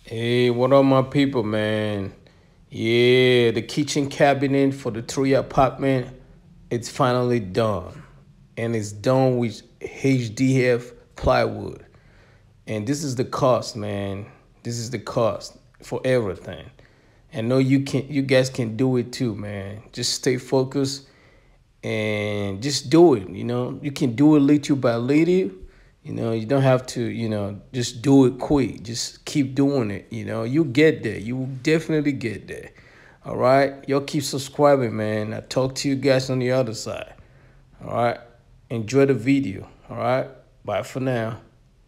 Hey, what up, my people, man? Yeah, the kitchen cabinet for the three apartment, it's finally done. And it's done with HDF plywood. And this is the cost, man. This is the cost for everything. And know you guys can do it too, man. Just stay focused and just do it. You can do it little by little. You don't have to, just do it quick. Just keep doing it. You get there. You will definitely get there. All right. Y'all keep subscribing, man. I talk to you guys on the other side. All right. Enjoy the video. All right. Bye for now.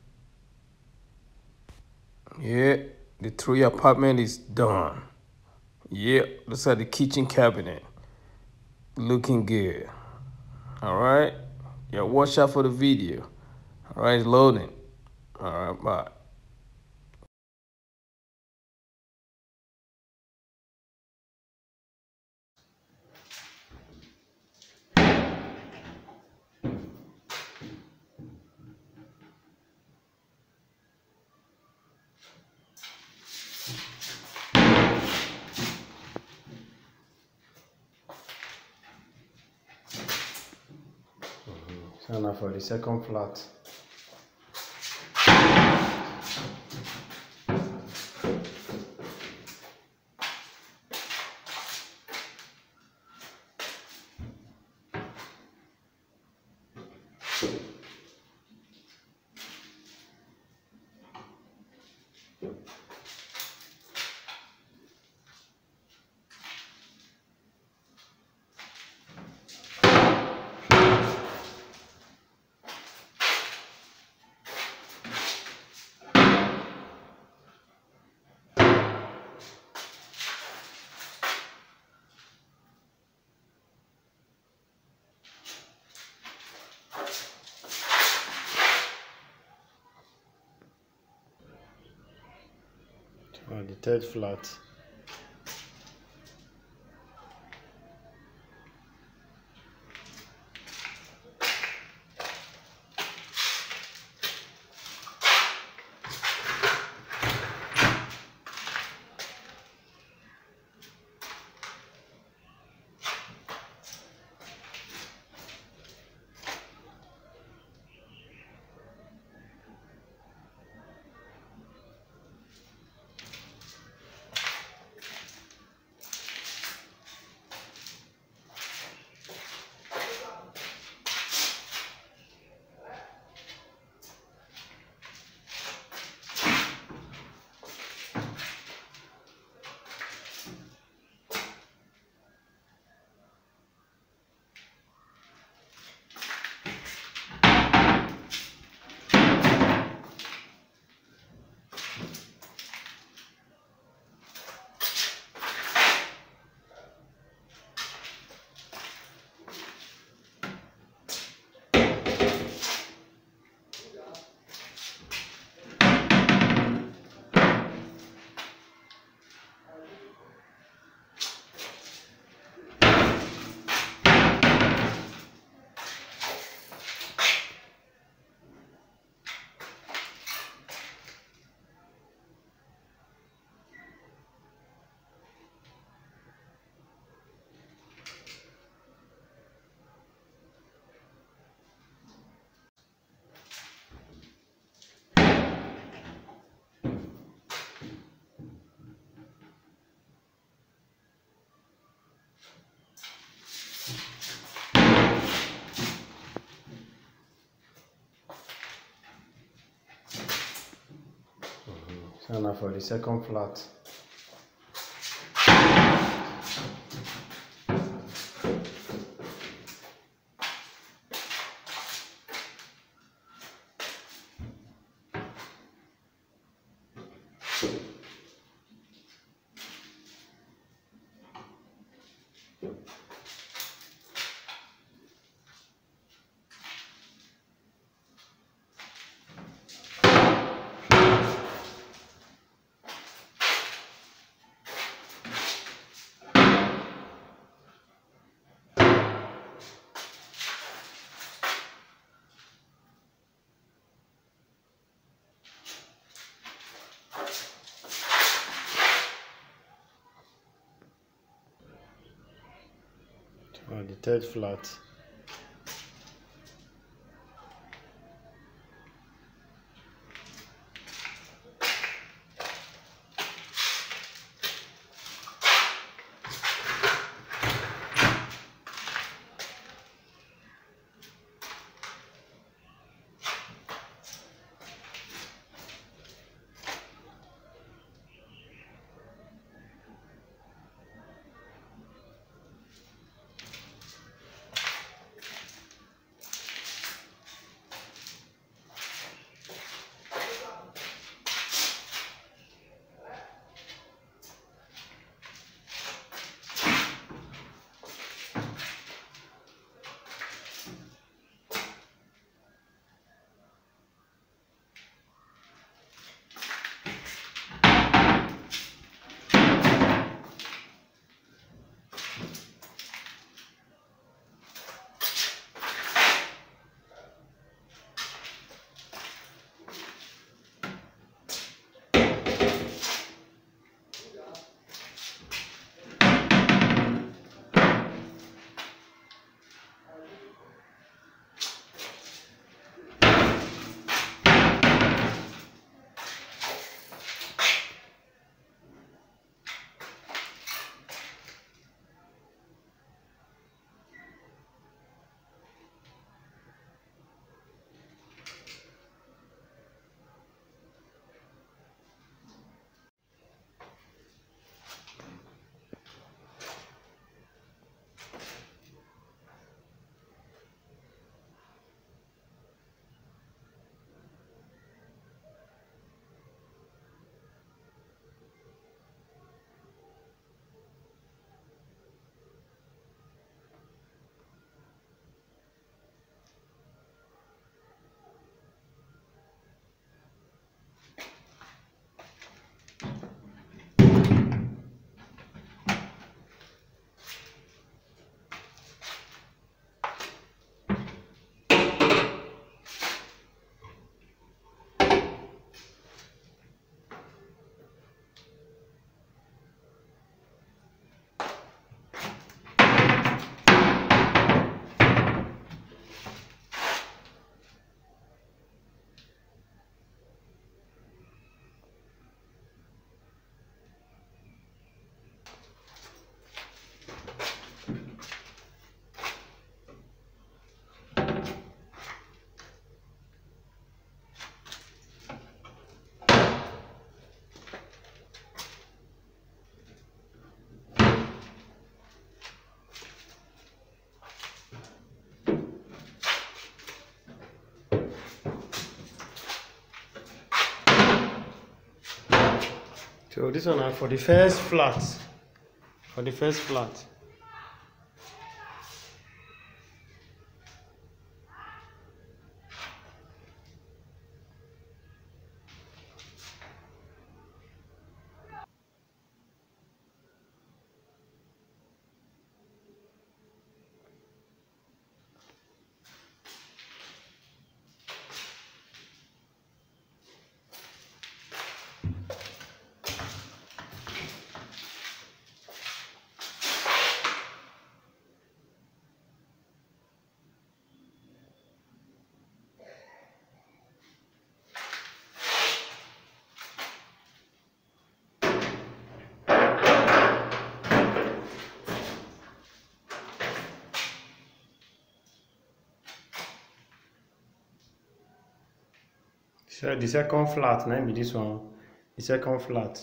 Yeah, the three apartment is done. Yeah, looks like the kitchen cabinet. Looking good. All right. Yeah, watch out for the video. All right, it's loading. All right, bye. So now for the second flat. The third flat. So now for the second flat. or the third flat. So this one are for the first flat. For the first flat. So the second flat, maybe this one, the second flat.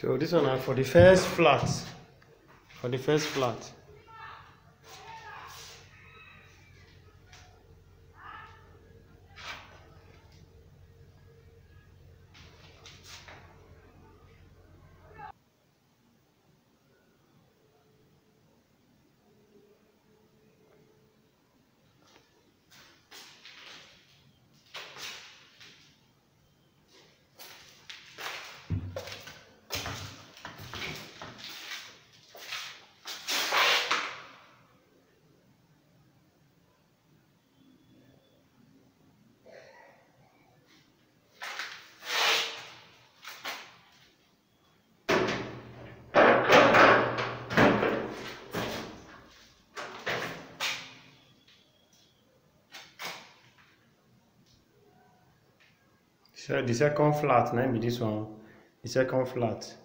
So this one for the first flat. For the first flat. So the second flat, maybe this one, the second flat.